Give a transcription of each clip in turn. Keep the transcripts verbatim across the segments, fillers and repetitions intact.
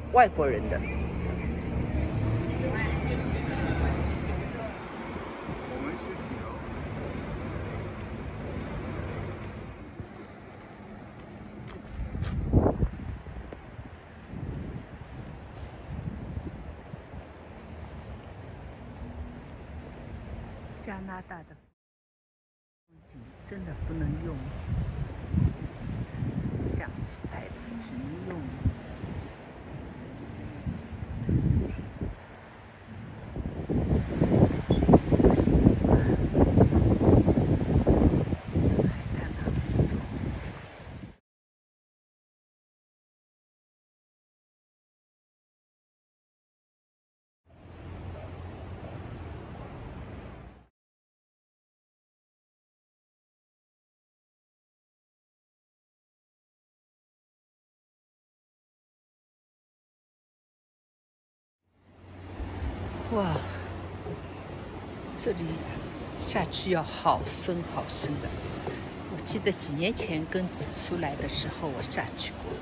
外国人的。 我们是几楼？ 加拿大的风景真的不能用相机拍的，只能用实体。哇，这里下去要好深好深的。我记得几年前跟紫苏来的时候，我下去过。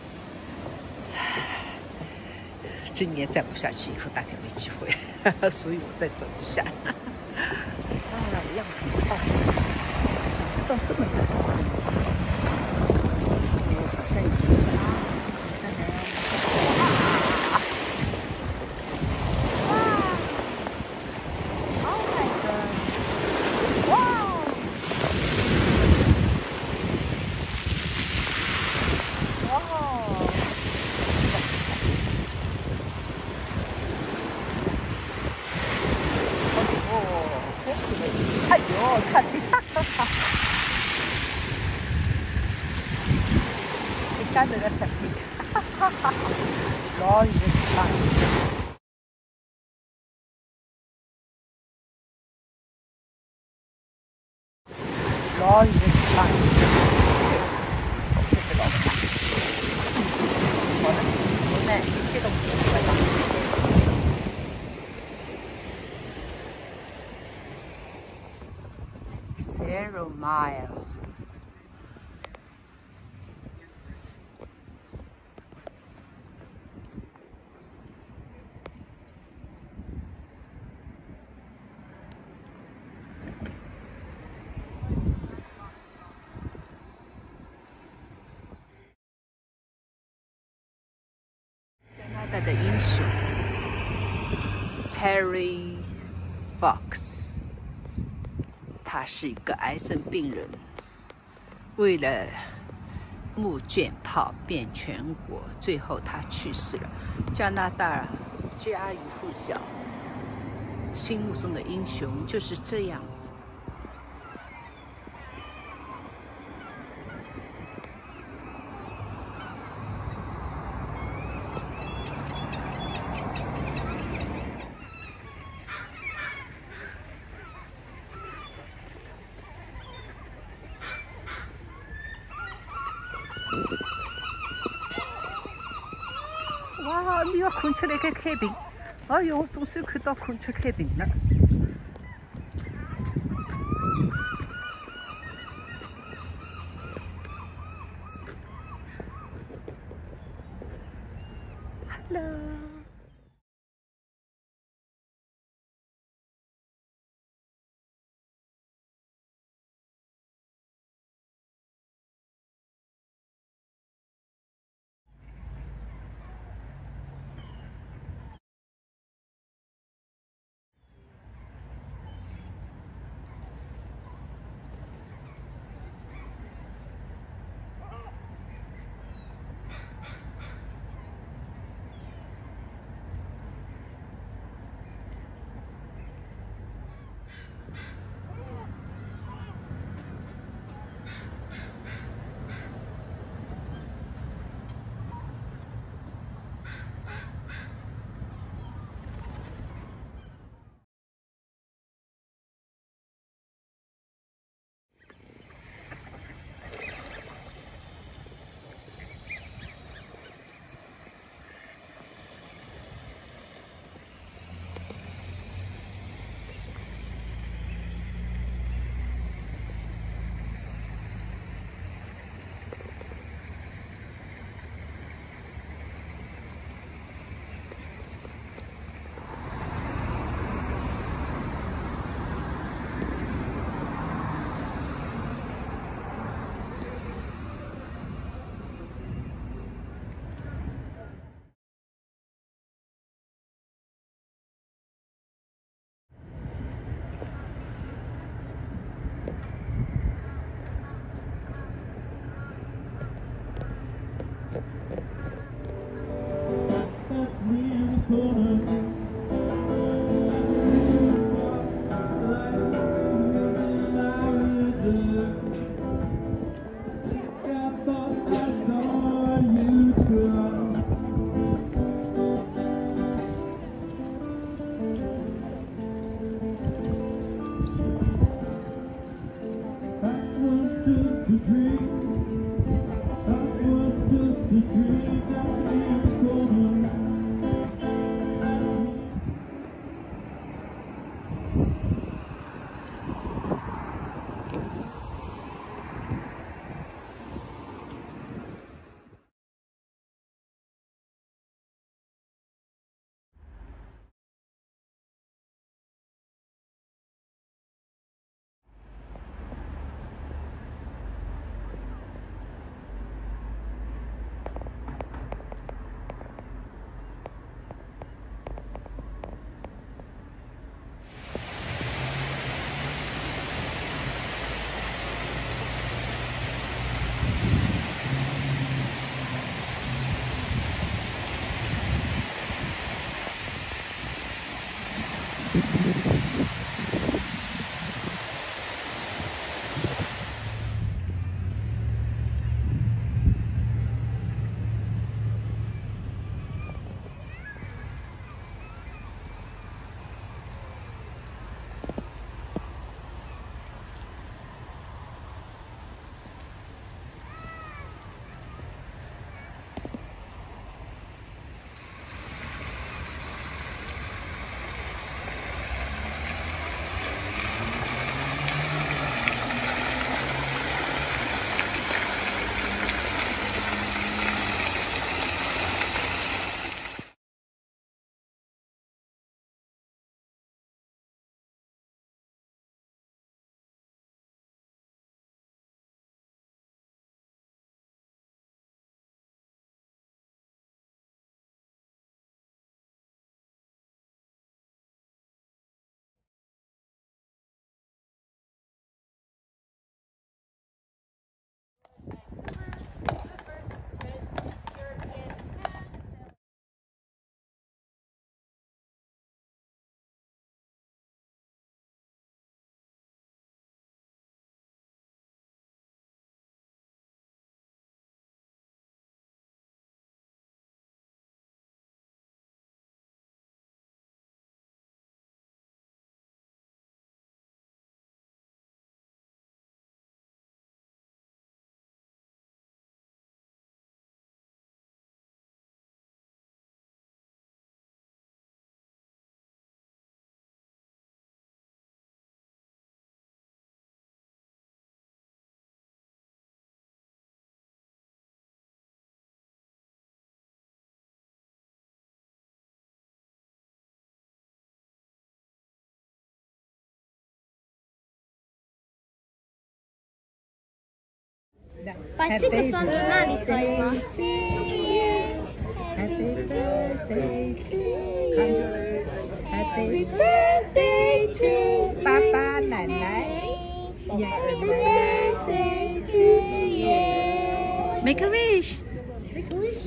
今年再不下去，以后大概没机会，所以我再走一下。啊，样很大，想不到这么大。我好像已经是。哎呦，看你，哈哈哈！你看这个视频，哈哈哈！老远看，老远看，这个老大，好的，我们这个五个大。Zero mile. 加拿大的英雄 Terry Fox， 他是一个癌症病人，为了募捐跑遍全国，最后他去世了。加拿大家喻户晓，心目中的英雄就是这样子。哇！你要孔雀来开开屏，哎呦，我总算看到孔雀开屏了。Hello。 把这个放在那里可以吗 ？Happy birthday to you，Happy birthday to 爸爸奶奶 ，Happy birthday to you。Make a wish，make a wish。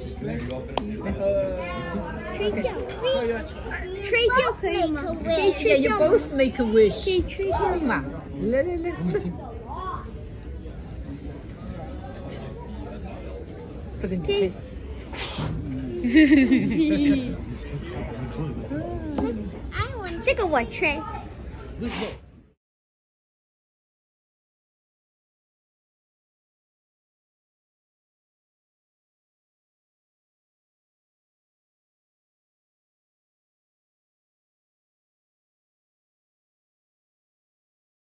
吹掉，吹掉可以吗？可以吹掉吗 You both make a wish。 可以吹掉嘛？来来来，吃。这个你可以。 这个我吹。